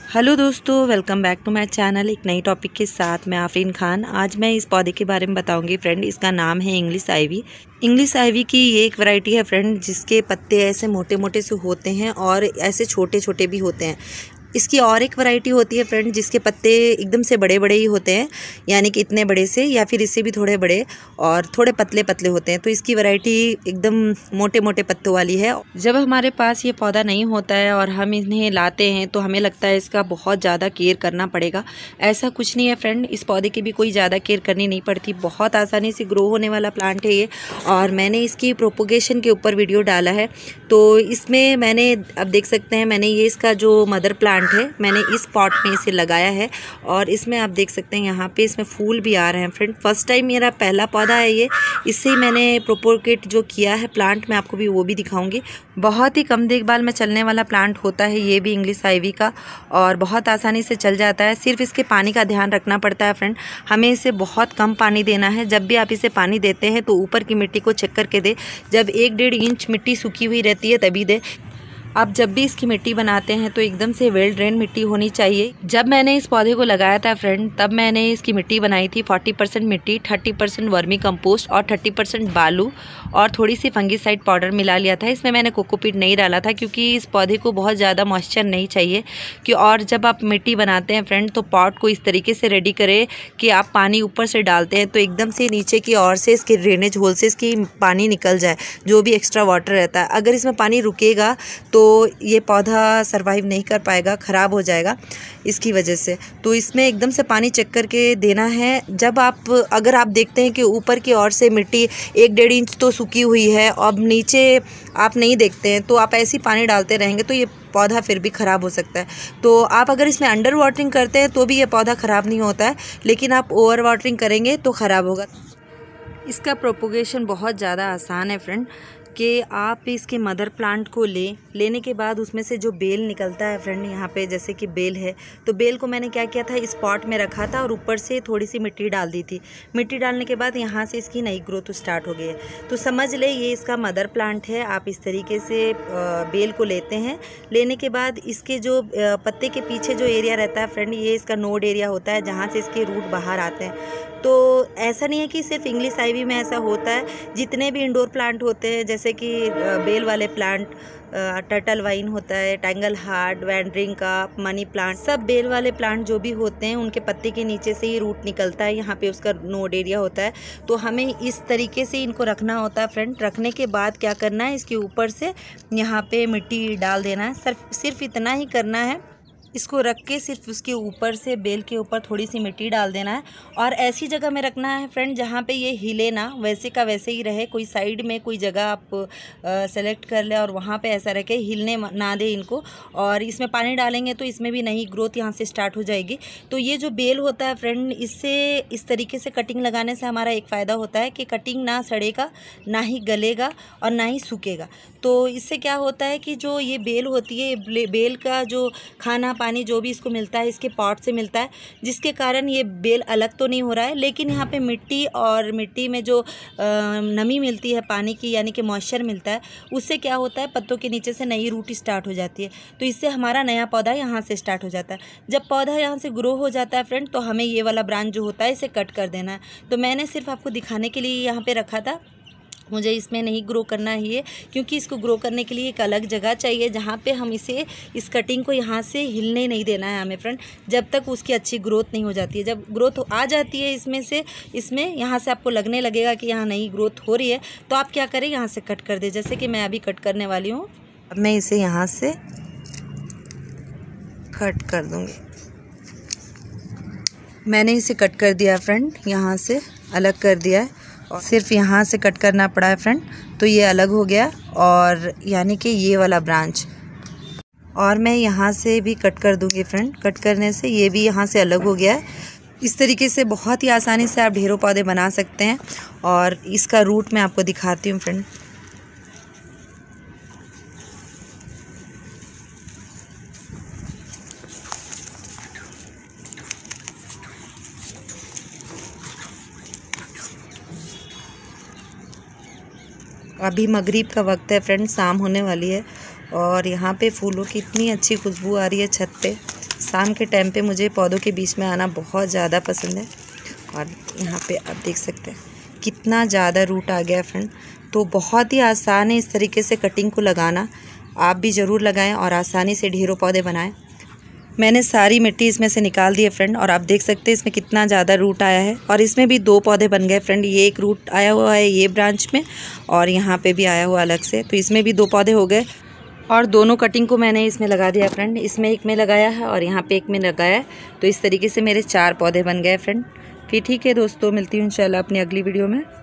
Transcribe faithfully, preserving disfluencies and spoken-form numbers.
Hello दोस्तों, welcome back to my channel. एक नई टॉपिक के साथ मैं आफरीन खान। आज मैं इस पौधे के बारे में बताऊंगी फ्रेंड। इसका नाम है इंग्लिश आइवी। इंग्लिश आइवी की ये एक वैरायटी है फ्रेंड, जिसके पत्ते ऐसे मोटे मोटे से होते हैं और ऐसे छोटे छोटे भी होते हैं। इसकी और एक वैरायटी होती है फ्रेंड, जिसके पत्ते एकदम से बड़े बड़े ही होते हैं, यानी कि इतने बड़े से या फिर इससे भी थोड़े बड़े और थोड़े पतले पतले होते हैं। तो इसकी वैरायटी एकदम मोटे मोटे पत्तों वाली है। जब हमारे पास ये पौधा नहीं होता है और हम इन्हें लाते हैं तो हमें लगता है इसका बहुत ज़्यादा केयर करना पड़ेगा। ऐसा कुछ नहीं है फ्रेंड, इस पौधे की भी कोई ज़्यादा केयर करनी नहीं पड़ती। बहुत आसानी से ग्रो होने वाला प्लांट है ये। और मैंने इसकी प्रोपोगेशन के ऊपर वीडियो डाला है, तो इसमें मैंने अब देख सकते हैं, मैंने ये इसका जो मदर प्लांट है मैंने इस पॉट में इसे लगाया है और इसमें आप देख सकते हैं यहाँ पे इसमें फूल भी आ रहे हैं फ्रेंड। फर्स्ट टाइम मेरा पहला पौधा है ये, इससे ही मैंने प्रोपोगेट जो किया है प्लांट, मैं आपको भी वो भी दिखाऊंगी। बहुत ही कम देखभाल में चलने वाला प्लांट होता है ये भी इंग्लिश आइवी का, और बहुत आसानी से चल जाता है। सिर्फ इसके पानी का ध्यान रखना पड़ता है फ्रेंड। हमें इसे बहुत कम पानी देना है। जब भी आप इसे पानी देते हैं तो ऊपर की मिट्टी को चेक करके दे। जब एक डेढ़ इंच मिट्टी सूखी हुई रहती है तभी दे। आप जब भी इसकी मिट्टी बनाते हैं तो एकदम से वेल ड्रेन मिट्टी होनी चाहिए। जब मैंने इस पौधे को लगाया था फ्रेंड, तब मैंने इसकी मिट्टी बनाई थी चालीस परसेंट मिट्टी, तीस परसेंट वर्मी कंपोस्ट और तीस परसेंट बालू और थोड़ी सी फंगीसाइड पाउडर मिला लिया था। इसमें मैंने कोकोपीट नहीं डाला था क्योंकि इस पौधे को बहुत ज़्यादा मॉइस्चर नहीं चाहिए कि। और जब आप मिट्टी बनाते हैं फ्रेंड तो पॉट को इस तरीके से रेडी करें कि आप पानी ऊपर से डालते हैं तो एकदम से नीचे की ओर से इसके ड्रेनेज होल से इसकी पानी निकल जाए, जो भी एक्स्ट्रा वाटर रहता है। अगर इसमें पानी रुकेगा तो तो ये पौधा सरवाइव नहीं कर पाएगा, ख़राब हो जाएगा इसकी वजह से। तो इसमें एकदम से पानी चेक करके देना है। जब आप अगर आप देखते हैं कि ऊपर की ओर से मिट्टी एक डेढ़ इंच तो सूखी हुई है, अब नीचे आप नहीं देखते हैं, तो आप ऐसे ही पानी डालते रहेंगे तो ये पौधा फिर भी ख़राब हो सकता है। तो आप अगर इसमें अंडर वाटरिंग करते हैं तो भी ये पौधा ख़राब नहीं होता है, लेकिन आप ओवर वाटरिंग करेंगे तो ख़राब होगा। इसका प्रोपोगेशन बहुत ज़्यादा आसान है फ्रेंड, कि आप इसके मदर प्लांट को ले लेने के बाद उसमें से जो बेल निकलता है फ्रेंड, यहाँ पे जैसे कि बेल है, तो बेल को मैंने क्या किया था, इस पॉट में रखा था और ऊपर से थोड़ी सी मिट्टी डाल दी थी। मिट्टी डालने के बाद यहाँ से इसकी नई ग्रोथ स्टार्ट हो गई है। तो समझ ले ये इसका मदर प्लांट है। आप इस तरीके से बेल को लेते हैं। लेने के बाद इसके जो पत्ते के पीछे जो एरिया रहता है फ्रेंड, ये इसका नोड एरिया होता है जहाँ से इसके रूट बाहर आते हैं। तो ऐसा नहीं है कि सिर्फ इंग्लिश आइवी में ऐसा होता है, जितने भी इंडोर प्लांट होते हैं जैसे कि बेल वाले प्लांट, टर्टल वाइन होता है, टैंगल हार्ट, वैंडरिंग का, मनी प्लांट, सब बेल वाले प्लांट जो भी होते हैं उनके पत्ते के नीचे से ही रूट निकलता है, यहाँ पे उसका नोड एरिया होता है। तो हमें इस तरीके से इनको रखना होता है फ्रेंड। रखने के बाद क्या करना है, इसके ऊपर से यहाँ पे मिट्टी डाल देना है। सिर्फ सिर्फ इतना ही करना है। इसको रख के सिर्फ उसके ऊपर से बेल के ऊपर थोड़ी सी मिट्टी डाल देना है और ऐसी जगह में रखना है फ्रेंड जहाँ पे ये हिले ना, वैसे का वैसे ही रहे। कोई साइड में कोई जगह आप सेलेक्ट कर ले और वहाँ पे ऐसा रखे, हिलने ना दे इनको। और इसमें पानी डालेंगे तो इसमें भी नई ग्रोथ यहाँ से स्टार्ट हो जाएगी। तो ये जो बेल होता है फ्रेंड, इससे इस तरीके से कटिंग लगाने से हमारा एक फ़ायदा होता है कि कटिंग ना सड़ेगा, ना ही गलेगा और ना ही सूखेगा। तो इससे क्या होता है कि जो ये बेल होती है, बेल का जो खाना पानी जो भी इसको मिलता है इसके पॉट से मिलता है, जिसके कारण ये बेल अलग तो नहीं हो रहा है, लेकिन यहाँ पे मिट्टी और मिट्टी में जो नमी मिलती है पानी की, यानी कि मॉइस्चर मिलता है, उससे क्या होता है पत्तों के नीचे से नई रूट स्टार्ट हो जाती है। तो इससे हमारा नया पौधा यहाँ से स्टार्ट हो जाता है। जब पौधा यहाँ से ग्रो हो जाता है फ्रेंड, तो हमें ये वाला ब्रांच जो होता है इसे कट कर देना है। तो मैंने सिर्फ आपको दिखाने के लिए यहाँ पर रखा था, मुझे इसमें नहीं ग्रो करना है ये, क्योंकि इसको ग्रो करने के लिए एक अलग जगह चाहिए जहाँ पे हम इसे इस कटिंग को यहाँ से हिलने नहीं देना है हमें फ्रेंड, जब तक उसकी अच्छी ग्रोथ नहीं हो जाती है। जब ग्रोथ आ जाती है इसमें से, इसमें यहाँ से आपको लगने लगेगा कि यहाँ नई ग्रोथ हो रही है, तो आप क्या करें, यहाँ से कट कर दे, जैसे कि मैं अभी कट करने वाली हूँ। अब मैं इसे यहाँ से कट कर दूँगी। मैंने इसे कट कर दिया फ्रेंड, यहाँ से अलग कर दिया है और सिर्फ यहाँ से कट करना पड़ा है फ्रेंड, तो ये अलग हो गया। और यानी कि ये वाला ब्रांच, और मैं यहाँ से भी कट कर दूँगी फ्रेंड। कट करने से ये भी यहाँ से अलग हो गया है। इस तरीके से बहुत ही आसानी से आप ढेरों पौधे बना सकते हैं। और इसका रूट मैं आपको दिखाती हूँ फ्रेंड। अभी मगरिब का वक्त है फ्रेंड, शाम होने वाली है और यहाँ पे फूलों की इतनी अच्छी खुशबू आ रही है छत पे। शाम के टाइम पे मुझे पौधों के बीच में आना बहुत ज़्यादा पसंद है। और यहाँ पे आप देख सकते हैं कितना ज़्यादा रूट आ गया फ्रेंड। तो बहुत ही आसान है इस तरीके से कटिंग को लगाना, आप भी ज़रूर लगाएं और आसानी से ढेरों पौधे बनाएं। मैंने सारी मिट्टी इसमें से निकाल दी है फ्रेंड, और आप देख सकते हैं इसमें कितना ज़्यादा रूट आया है। और इसमें भी दो पौधे बन गए फ्रेंड, ये एक रूट आया हुआ है ये ब्रांच में, और यहाँ पे भी आया हुआ अलग से, तो इसमें भी दो पौधे हो गए। और दोनों कटिंग को मैंने इसमें लगा दिया फ्रेंड, इसमें एक में लगाया है और यहाँ पे एक में लगाया है। तो इस तरीके से मेरे चार पौधे बन गए फ्रेंड। फिर ठीक है दोस्तों, मिलती हूँ इंशाल्लाह अपनी अगली वीडियो में।